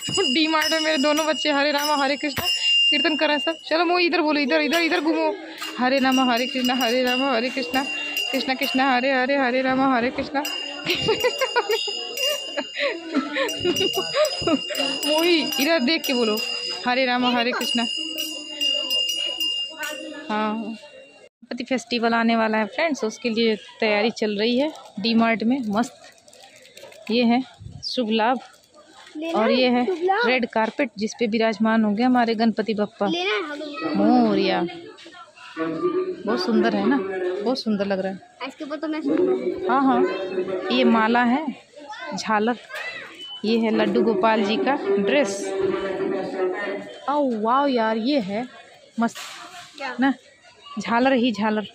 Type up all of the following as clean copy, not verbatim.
D mart में मेरे दोनों बच्चे हरे रामा हरे कृष्णा कीर्तन कर रहे हैं सब। चलो मोई इधर बोलो, इधर इधर इधर घूमो। हरे रामा हरे कृष्णा कृष्णा कृष्णा हरे हरे, हरे रामा हरे कृष्णा। मोई इधर देख के बोलो, हरे रामा हरे कृष्णा। हाँ, गणपति फेस्टिवल आने वाला है फ्रेंड्स, उसके लिए तैयारी चल रही है डी मार्ट में। मस्त ये है शुभ लाभ, और ये है रेड कारपेट जिस पे विराजमान हो गए हमारे गणपति बप्पा मोरिया। बहुत सुंदर है ना, बहुत सुंदर लग रहा है इसके ऊपर तो मैं। हाँ हाँ, ये माला है, झालर, ये है लड्डू गोपाल जी का ड्रेस। ओ वाह यार, ये है मस्त ना, झालर ही झालर,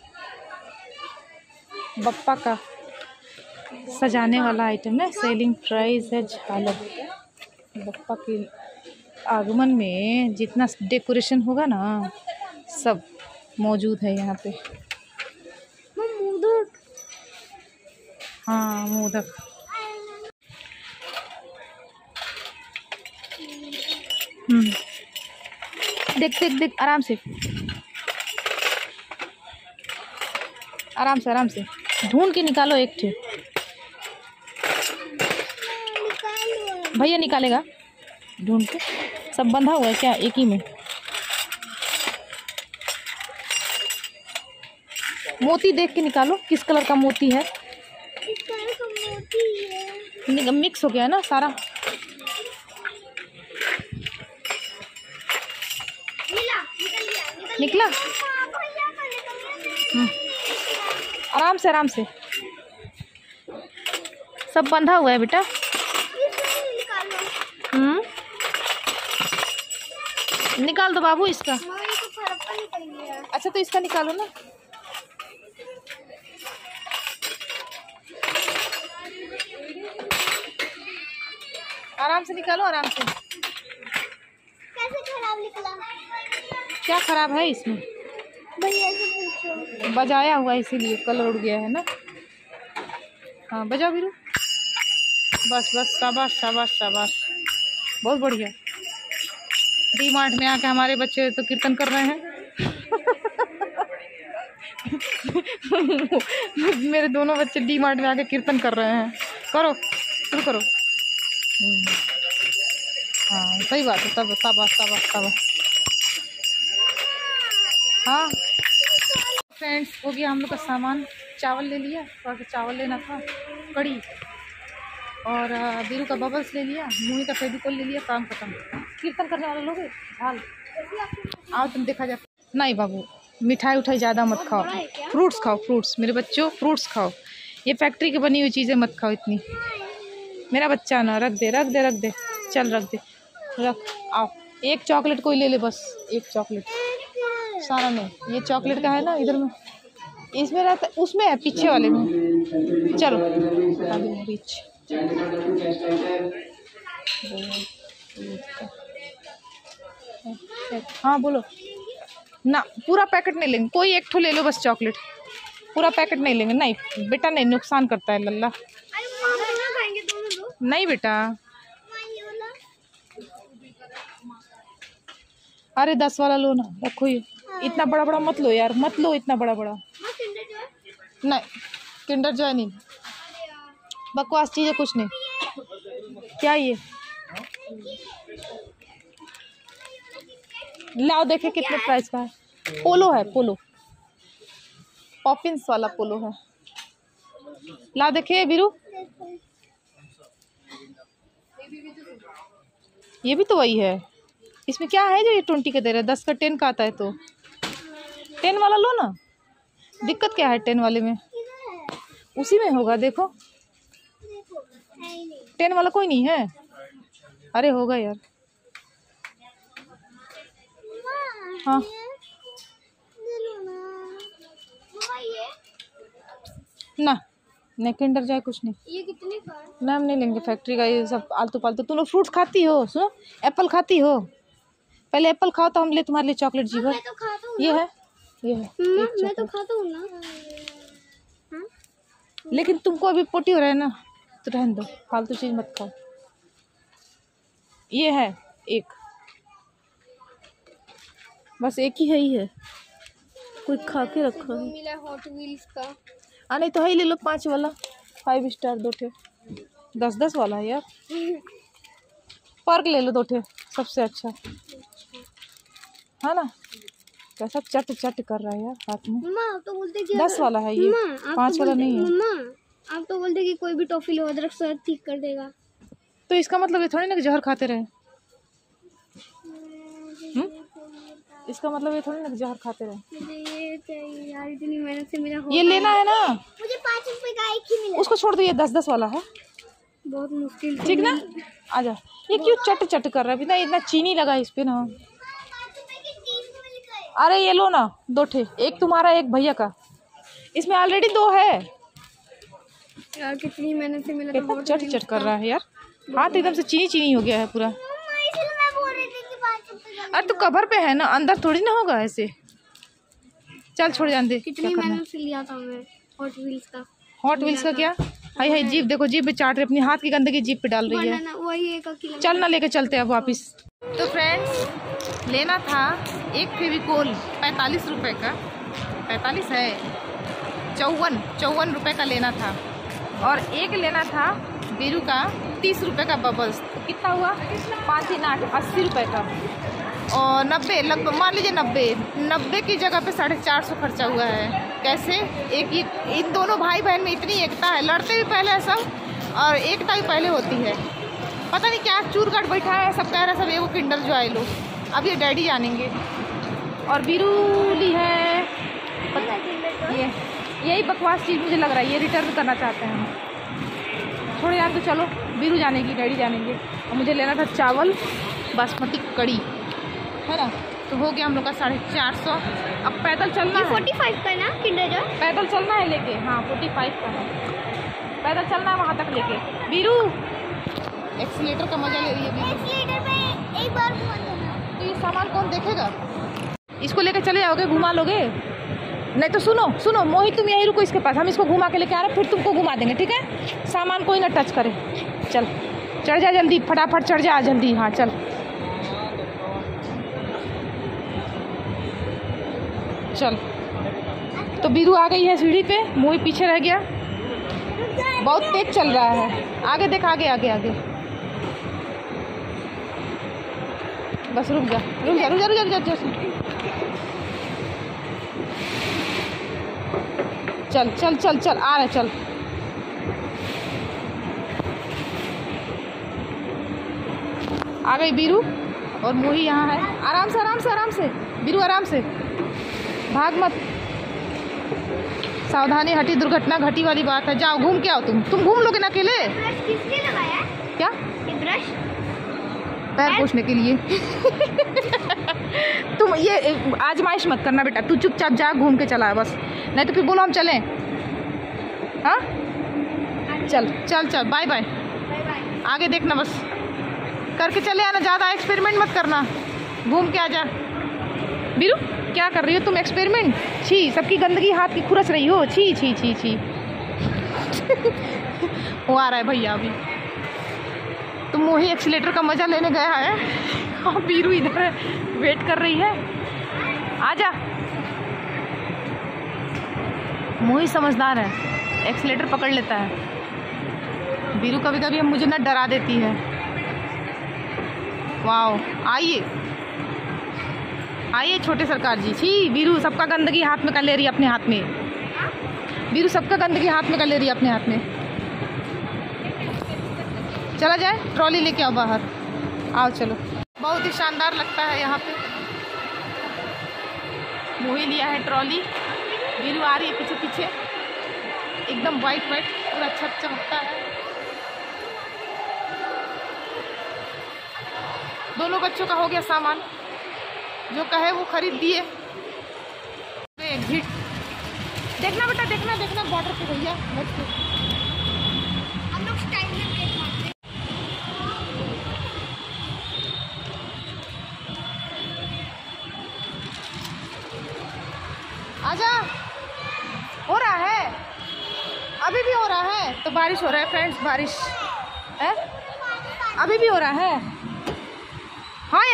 बप्पा का सजाने वाला आइटम है। सेलिंग प्राइस है झालर। बप्पा के आगमन में जितना डेकोरेशन होगा ना, सब मौजूद है यहाँ पे। मोदक, हाँ मोदक। देख देख देख, आराम से आराम से आराम से ढूंढ के निकालो एक ठे। भैया निकालेगा ढूंढ के। सब बंधा हुआ है क्या एक ही में? मोती देख के निकालो, किस कलर का मोती है। किस कलर का मोती है? मिक्स हो गया है ना सारा। निकला। आराम से आराम से, सब बंधा हुआ है बेटा। निकाल दो बाबू इसका। अच्छा तो इसका निकालो ना। आराम से निकालो, आराम से। कैसे खराब निकला? क्या खराब है इसमें? भैया से पूछो। बजाया हुआ इसीलिए कलर उड़ गया है ना। हाँ बजाओ वीरू। बस बस, शाबाश शाबाश शाबाश, बहुत बढ़िया। डी मार्ट में आके हमारे बच्चे तो कीर्तन कर रहे हैं। मेरे दोनों बच्चे डी मार्ट में आके कीर्तन कर रहे हैं। करो शुरू करो। हाँ सही बात है, तब शाबाश शाबाश शाबाश। हाँ फ्रेंड्स, हो गया हम लोग का सामान। चावल ले लिया, थोड़ा सा चावल लेना था, कड़ी, और बीरू का बबल्स ले लिया, मुही का फेविकोल ले लिया, काम खत्म। कीर्तन करने वाले लोग झाल आओ, तुम देखा जाए। नहीं बाबू, मिठाई उठाई ज़्यादा मत खाओ, फ्रूट्स खाओ, फ्रूट्स मेरे बच्चों, फ्रूट्स खाओ। ये फैक्ट्री की बनी हुई चीज़ें मत खाओ इतनी। मेरा बच्चा ना, रख दे रख दे रख दे, चल रख दे, रख। आओ, एक चॉकलेट कोई ले ले, बस एक चॉकलेट, सारा नहीं। ये चॉकलेट का है ना, इधर में इसमें रहता, उसमें है पीछे वाले में। चलो बीच। हाँ बोलो ना, पूरा पैकेट नहीं लेंगे, कोई एक ठो ले लो बस चॉकलेट, पूरा पैकेट नहीं लेंगे। नहीं बेटा नहीं, नुकसान करता है लल्ला। नहीं बेटा, अरे 10 वाला लो ना, रखो। ये इतना बड़ा बड़ा मत लो यार, मत लो इतना बड़ा बड़ा। नहीं किंडर जॉय नहीं, बकवास चीज़ है कुछ नहीं। क्या ये लाओ, देखे कितने प्राइस का है। पोलो है, पोलो पॉपिंस वाला पोलो है। लाओ देखे बीरू, ये भी तो वही है। इसमें क्या है जो ये 20 का दे रहा है? 10 का 10 का आता है, तो 10 वाला लो ना। दिक्कत क्या है 10 वाले में? उसी में होगा, देखो 10 वाला कोई नहीं है। अरे होगा यार। हाँ ना, नहीं किंडर जाए कुछ नहीं। ये कितने का है? ना हम नहीं लेंगे फैक्ट्री का, ये सब आलतू पालतू। तुम लोग फ्रूट्स खाती हो? सुनो, एप्पल खाती हो? पहले एप्पल खाओ तो हम ले तुम्हारे लिए चॉकलेट जीवर। ये है, ये है। मैं तो खाता हूँ ना। लेकिन तुमको अभी पोटी हो रहा है ना, तो रहने दो, फालतू चीज मत खाओ। ये है एक, बस एक ही है, कोई खा के रखा है। मिला हॉट व्हील्स का। नहीं तो है ही, ले लो 5 वाला 5 स्टार 2 ठे, 10-10 वाला है यार। पर्क ले लो 2 ठे, सबसे अच्छा है ना। कैसा चट चट कर रहा है यार हाथ में। मम्मा आप तो बोलते कि 10 वाला है ये, 5 वाला नहीं है। मम्मा आप तो बोलते कि कोई भी टॉफी लो अदरक से ठीक कर देगा। तो इसका मतलब ये थोड़ी ना कि जहर खाते रहे। इसका मतलब ये थोड़ी ना कि जहर खाते रहे। मुझे ये चाहिए यार, इतनी मेहनत से मेरा ये लेना है ना। मुझे 5 रुपए का एक ही मिला। उसको छोड़ दो, ये 10-10 वाला है, बहुत मुश्किल ठीक ना। आजा, ये क्यों चट चट कर रहा है, इतना इतना चीनी लगा है इस पे ना। अरे ये लो ना 2 ठे, एक तुम्हारा एक भैया का, इसमें ऑलरेडी 2 है यार। कितनी मेहनत से मिला। कितना चट चट कर रहा है यार, हाथ एकदम से चीनी चीनी हो गया है पूरा। अरे तो कवर पे है ना, अंदर थोड़ी ना होगा ऐसे। चल छोड़ जान दे। कितनी मेहनत से लिया था मैं हॉट व्हील्स का। हॉट व्हील्स का क्या? हाय हाय, जीप देखो, जीप पे चाट रही, अपनी हाथ की गंदगी जीप पे डाल रही है। वही एक किलो। चल ना लेके चलते अब वापिस। तो फ्रेंड्स लेना था एक फेविकोल 45 रुपए का, 45 है, 54 रुपए का लेना था, और एक लेना था बीरू का 30 रुपए का बबल्स। तो कितना हुआ? 5 3 8 80 रुपए का, और 90 लगभग मान लीजिए 90 की जगह पे 450 खर्चा हुआ है। कैसे? एक इन दोनों भाई बहन में इतनी एकता है, लड़ते भी पहले है सब और एकता भी पहले होती है। पता नहीं क्या चूर काट बैठा है, सब कह रहे सब ये वो किंडर जो आए लो। अब ये डैडी जानेंगे। और बीरूली है ये, यही बकवास चीज़ मुझे लग रहा है, ये रिटर्न करना चाहते हैं। छोड़ो यार, तो चलो बीरू जानेगी, डैडी जानेंगे। और मुझे लेना था चावल बासमती कड़ी, है ना। तो हो गया हम लोग का 450। अब पैदल चलना है। 45 का ना किंडर जॉय? पैदल चलना है लेके, हाँ 45 का है, पैदल चलना है वहाँ तक लेके। बीरू एक्सीलेटर का मजा ले रही है बीरू। एक्सीलेटर पे एक बार घुमा देना। तो ये सामान कौन देखेगा? इसको लेके चले जाओगे, घुमा लोगे? नहीं तो सुनो सुनो मोहित, तुम यहीं रुको इसके पास, हम इसको घुमा के लेके आ रहे हैं, फिर तुमको घुमा देंगे, ठीक है। सामान कोई ना टच करे। चल चढ़ जा जल्दी, फटाफट चढ़ जा जल्दी। हाँ चल चल। तो बीरू आ गई है सीढ़ी पे, मोहित पीछे रह गया, बहुत तेज चल रहा है। आगे देख, आगे आगे आगे, बस रुक जा रुक जा रुक जा रुक जा, रुक जा। चल चल चल चल, आ रहे, चल। आ गई बीरू और मोही यहाँ है। आराम से आराम से आराम से बीरू, आराम से, भाग मत, सावधानी, हटी दुर्घटना घटी वाली बात है। जाओ घूम के आओ, तुम घूम लोगे ना अकेले। ब्रश किसने लगाया? क्या? ये ब्रश पैर पोछने के लिए। तुम ये आजमाइश मत करना बेटा, तू चुपचाप जा, घूम के चला है बस, नहीं तो फिर बोलो हम चलें। हाँ चल चल चल, बाय बाय, आगे देखना, बस करके चले आना, ज़्यादा एक्सपेरिमेंट मत करना, घूम के आ जा। बीरू क्या कर रही हो तुम एक्सपेरिमेंट? छी, सबकी गंदगी हाथ की खुरस रही हो, छी छी छी छी। वो आ रहा है भैया अभी। तो मोही एक्सीलेटर का मजा लेने गया है और बीरू इधर वेट कर रही है। आजा, मोही समझदार है, एक्सीलेटर पकड़ लेता है। बीरू कभी कभी मुझे ना डरा देती है। वाओ, आइए आइए छोटे सरकार जी। छी, बीरू सबका गंदगी हाथ में कर ले रही है अपने हाथ में। बीरू सबका गंदगी हाथ में कर ले रही है अपने हाथ में। चला जाए, ट्रॉली लेके आओ बाहर, आओ चलो। बहुत ही शानदार लगता है यहाँ पे। मोही लिया है ट्रॉली, बीरू आ रही है पीछे पीछे, एकदम वाइट वाइट पूरा छत चमकता है। दोनों बच्चों का हो गया सामान, जो कहे वो खरीद दिए। देखना बेटा, देखना देखना बॉर्डर पे भैया, हम लोग स्टाइल में ब्रेक मारते हैं। आजा, हो रहा है, अभी भी हो रहा है। तो बारिश हो रहा है फ्रेंड्स, बारिश है, अभी भी हो रहा है।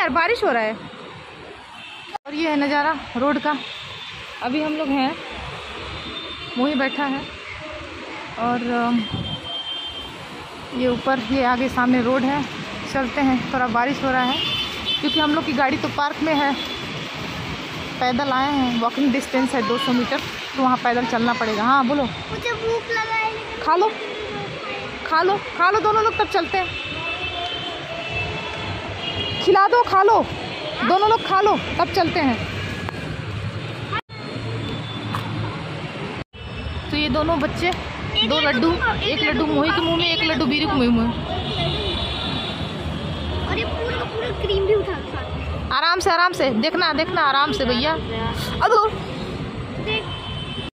यार, बारिश हो रहा है। और ये है नज़ारा रोड का। अभी हम लोग हैं, मोही बैठा है और ये ऊपर, ये आगे सामने रोड है। चलते हैं, थोड़ा बारिश हो रहा है क्योंकि हम लोग की गाड़ी तो पार्क में है। पैदल आए हैं, वॉकिंग डिस्टेंस है 200 मीटर, तो वहाँ पैदल चलना पड़ेगा। हाँ बोलो। मुझे भूख लगा है लेकिन खा लो खा लो खा लो दोनों लोग, तब चलते हैं। खिला दो, खा लो दोनों लोग, खा लो तब चलते हैं। तो ये दोनों बच्चे, 2 लड्डू, एक लड्डू मोही के मुंह में, एक लड्डू बीरू के मुंह में। और ये पूरा क्रीम भी उठा। आराम से देखना देखना, आराम से भैया। अब